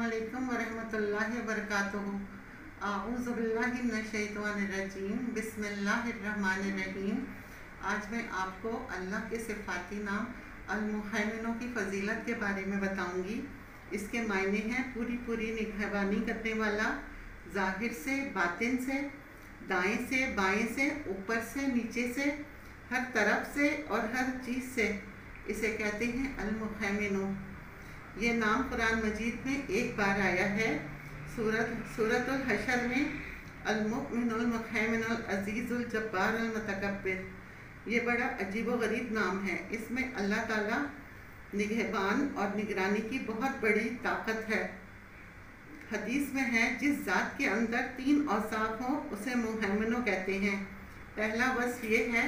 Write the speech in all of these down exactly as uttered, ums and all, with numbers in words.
अस्सलामुअलैकुम वरहमतुल्लाहि वबरकातुहू। आऊज़ु बिल्लाहि मिनश्शैतानिर्रजीम, बिस्मिल्लाहिर्रहमानिर्रहीम। आज मैं आपको अल्लाह के सिफ़ाती नाम अल-मुहैमिन की फ़जीलत के बारे में बताऊंगी। इसके मायने हैं पूरी पूरी निगहबानी करने वाला, ज़ाहिर से, बातिन से, दाएं से, बाएं से, ऊपर से, नीचे से, हर तरफ से और हर चीज़ से। इसे कहते हैं अल-मुहैमिन। ये नाम कुरान मजीद में एक बार आया है, सूरत सूरतुल हशर में, अल-मुमिनुल मुहैमिनुल अज़ीज़ुल जब्बारुल मुतकब्बिर। ये बड़ा अजीब व गरीब नाम है। इसमें अल्लाह ताला निगहबान और निगरानी की बहुत बड़ी ताकत है। हदीस में है, जिस ज़ात के अंदर तीन औसाफ हों उसे मुहैमिन कहते हैं। पहला वस्फ ये है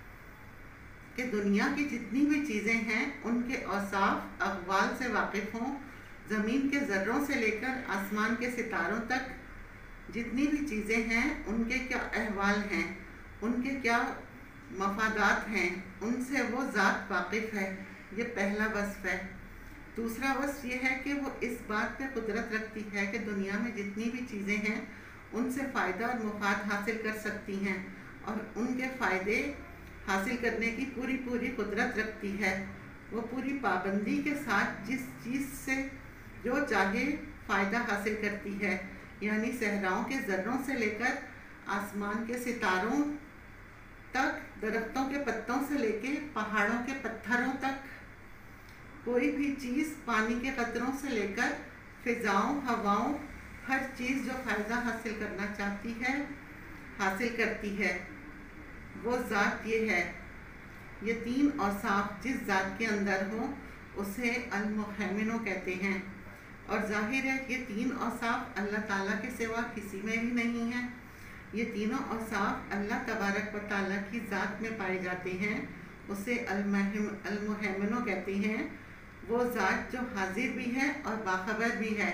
कि दुनिया की जितनी भी चीज़ें हैं उनके औसाफ अक़वाल से वाकिफ़ हों। ज़मीन के ज़र्रों से लेकर आसमान के सितारों तक जितनी भी चीज़ें हैं उनके क्या अहवाल हैं, उनके क्या मफादात हैं, उनसे वो ज़ात वाकिफ़ है। ये पहला वस्फ है। दूसरा वस्फ ये है कि वो इस बात पे कुदरत रखती है कि दुनिया में जितनी भी चीज़ें हैं उनसे फ़ायदा और मुफाद हासिल कर सकती हैं और उनके फ़ायदे हासिल करने की पूरी पूरी कुदरत रखती है। वो पूरी पाबंदी के साथ जिस चीज़ से जो चाहे फ़ायदा हासिल करती है, यानी सहराओं के ज़र्रों से लेकर आसमान के सितारों तक, दरख्तों के पत्तों से लेकर पहाड़ों के पत्थरों तक, कोई भी चीज़ पानी के कतरों से लेकर फ़िज़ाओं, हवाओं, हर चीज़ जो फ़ायदा हासिल करना चाहती है हासिल करती है। वो ज़ात ये है। ये तीन औसाफ जिस ज़ात के अंदर हो उसे अल-मुहैमिन कहते हैं। और ज़ाहिर है ये तीन औसाफ अल्लाह ताला के सिवा किसी में भी नहीं है। ये तीनों औसाफ अल्लाह तबारक व ताला की ज़ात में पाए जाते हैं। उसे अल-मुहैमिन कहते हैं। वो ज़ात जो हाजिर भी है और बाखबर भी है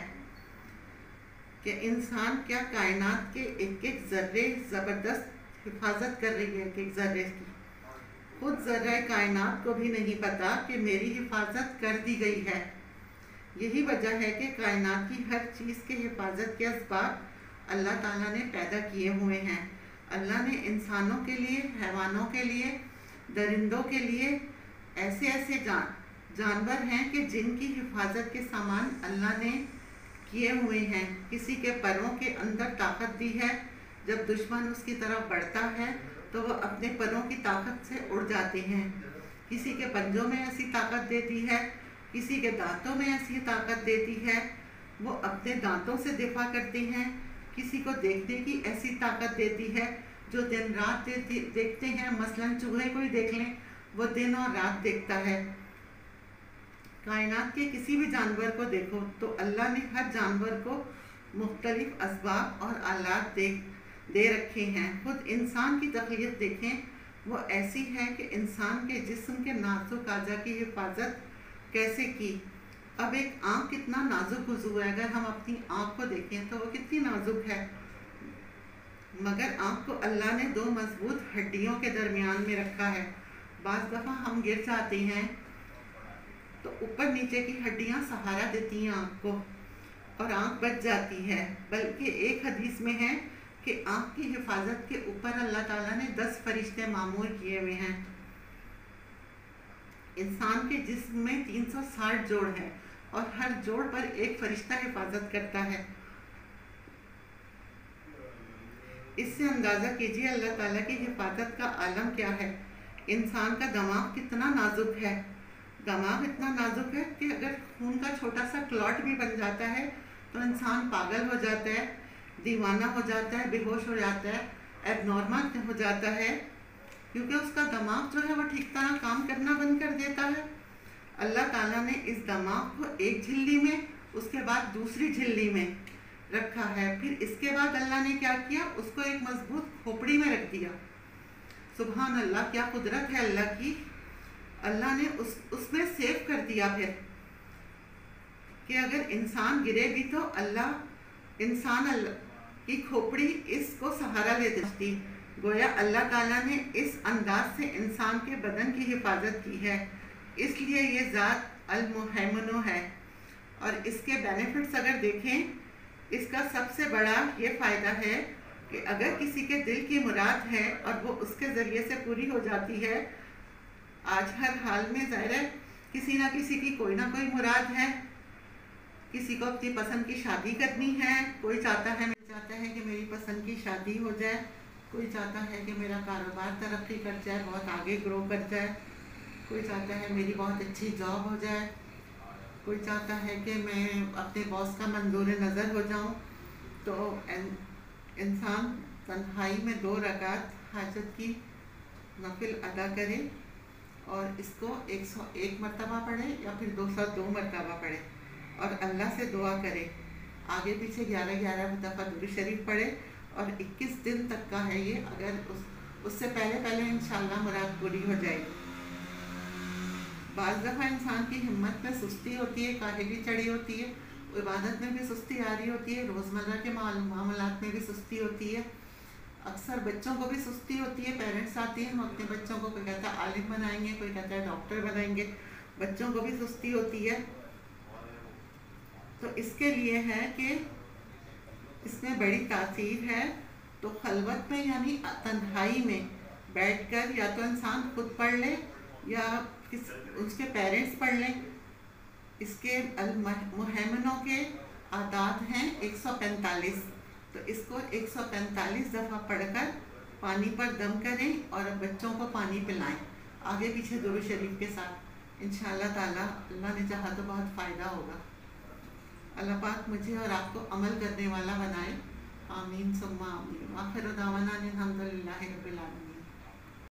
कि इंसान क्या कायनात के एक एक ज़र्रे ज़बरदस्त हिफाजत कर रही है। एक ज़र्रे की खुद ज़र्रा कायनात को भी नहीं पता कि मेरी हिफाजत कर दी गई है। यही वजह है कि कायनात की हर चीज़ के हिफाजत के असबाब अल्लाह ताला ने पैदा किए हुए हैं। अल्लाह ने इंसानों के लिए, हैवानों के लिए, दरिंदों के लिए ऐसे ऐसे जान जानवर हैं कि जिनकी हिफाजत के सामान अल्लाह ने किए हुए हैं। किसी के परों के अंदर ताकत दी है, जब दुश्मन उसकी तरफ बढ़ता है तो वह अपने परों की ताकत से उड़ जाते हैं। किसी के पंजों में ऐसी ताकत देती है, किसी के दांतों में ऐसी ताकत देती है, वो अपने दांतों से दिफा करते हैं। किसी को देखने की ऐसी ताकत देती है जो दिन रात देती देखते हैं। मसलन चूहे को ही देख लें, वो दिन और रात देखता है। कायनात के किसी भी जानवर को देखो तो अल्लाह ने हर जानवर को मुख्तलिफ असबाब और आलात दे दे रखे हैं। खुद इंसान की तख्लीक देखें, वो ऐसी है कि इंसान के जिस्म के नाजुक आज़ा की हिफाजत कैसे की। अब एक आँख कितना नाजुक उज़ू है, अगर हम अपनी आँख को देखें तो वो कितनी नाजुक है, मगर आँख को अल्लाह ने दो मजबूत हड्डियों के दरमियान में रखा है। बाज़ दफ़ा हम गिर जाते हैं तो ऊपर नीचे की हड्डियाँ सहारा देती हैं आँख को और आँख बच जाती है। बल्कि एक हदीस में है कि आँख की हिफाजत के ऊपर अल्लाह ताला ने दस फरिश्ते मामूर किए हुए हैं। इंसान के जिस्म में तीन सौ साठ जोड़ है और हर जोड़ पर एक फरिश्ता हिफाजत करता है। इससे अंदाज़ा कीजिए अल्लाह ताला की हिफाजत का आलम क्या है। इंसान का दिमाग कितना नाजुक है। दिमाग इतना नाजुक है कि अगर खून का छोटा सा क्लॉट भी बन जाता है तो इंसान पागल हो जाता है, दीवाना हो जाता है, बेहोश हो जाता है, एबनॉर्मल हो जाता है, क्योंकि उसका दिमाग जो है वो ठीक तरह काम करना बंद कर देता है। अल्लाह ताला ने इस दिमाग को एक झिल्ली में, उसके बाद दूसरी झिल्ली में रखा है। फिर इसके बाद अल्लाह ने क्या किया, उसको एक मजबूत खोपड़ी में रख दिया। सुभान अल्लाह, क्या कुदरत है अल्लाह की। अल्लाह ने उस उसमें सेव कर दिया फिर कि अगर इंसान गिरे भी तो अल्लाह इंसान अल्लाह की खोपड़ी इसको सहारा ले देती। गोया अल्लाह ताला ने इस अंदाज से इंसान के बदन की हिफाजत की है। इसलिए ये ज़ात अल-मुहैमिन है। اور اس کے بینیفٹس اگر دیکھیں، اس کا سب سے بڑا یہ فائدہ ہے کہ اگر کسی کے دل کی مراد ہے اور وہ اس کے ذریعے سے پوری ہو جاتی ہے، آج ہر حال میں ظاہر ہے کسی نہ کسی کی کوئی نہ کوئی مراد ہے. کسی کو اپنی پسند کی شادی کرنی ہے، کوئی چاہتا ہے چاہتا ہے کہ میری پسند کی شادی ہو جائے، کوئی چاہتا ہے کہ میرا کاروبار ترقی کر جائے، بہت آگے گرو کر جائے، کوئی چاہتا ہے میری بہت اچھی جاب ہو جائے، کوئی چاہتا ہے کہ میں اپنے باس کا منظور نظر ہو جاؤں. تو انسان تنہائی میں دو رکعت حاجت کی نفل ادا کرے اور اس کو ایک سو ایک مرتبہ پڑھے یا پھر دو سو دو مرتبہ پڑھے اور اللہ سے دعا کرے. آگے پیچھے گیارہ گیارہ دفعہ درود شریف پڑھے اور اکیس دن تک کا ہے یہ. اگر اس اس سے پہلے پہلے انشاءاللہ مراد پوری ہو جائے گی. بعض دفعہ انسان کی ہمت میں سستی ہوتی ہے، کاہلی چڑھی ہوتی ہے، عبادت میں بھی سستی آ رہی ہوتی ہے، روزمرہ کے معاملات میں بھی سستی ہوتی ہے. اکثر بچوں کو بھی سستی ہوتی ہے. پیرنٹس آتی ہیں، ہم اپنے بچوں کو کوئی کہتا ہے عالم بنائیں گے، کوئی کہتا ہے ڈاکٹر بنائیں گے، بچوں کو بھی سستی ہوتی ہے. تو اس کے لیے ہے کہ اس میں بڑی تاثیر ہے. تو خلوت میں یعنی تنہائی میں بیٹھ کر یا تو انسان خود پڑھ لے یا کس اس کے پیرنٹس پڑھ لیں. اس کے المہمنوں کے اعداد ہیں ایک سو پینتالیس. تو اس کو ایک سو پینتالیس دفعہ پڑھ کر پانی پر دم کریں اور بچوں کو پانی پلائیں آگے پیچھے درود شریف کے ساتھ. انشاءاللہ تعالیٰ اللہ نے چاہا تو بہت فائدہ ہوگا. اللہ پاک مجھے اور آپ کو عمل کرنے والا بنائے. آمین ثم آمین. آخر دعوانا الحمد للہ رب العالمین.